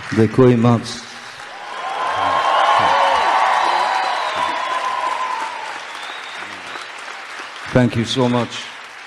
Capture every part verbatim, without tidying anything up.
Děkuji moc. Thank you so much.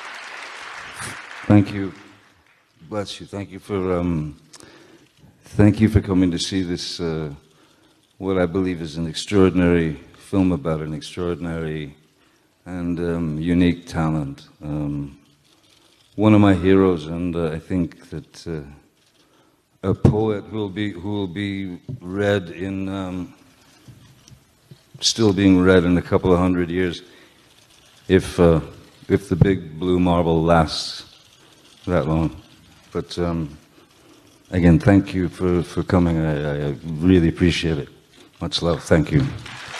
Thank you. Bless you. Thank you for um, thank you for coming to see this. Uh, what I believe is an extraordinary film about an extraordinary and um, unique talent. Um, one of my heroes, and uh, I think that uh, a poet who will be who will be read in um, still being read in a couple of hundred years, if uh, if the big blue marble lasts that long. But um, again, thank you for for coming. I, I really appreciate it. Much love. Thank you.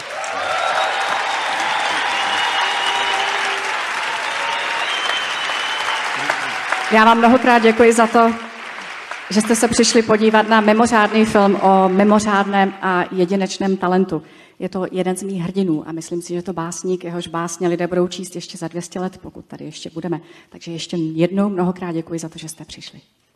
Já vám mnohokrát děkuji za to, že jste se přišli podívat na mimořádný film o mimořádném a jedinečném talentu. Je to jeden z mých hrdinů a myslím si, že to básník, jehož básně lidé budou číst ještě za dvě stě let, pokud tady ještě budeme. Takže ještě jednou mnohokrát děkuji za to, že jste přišli.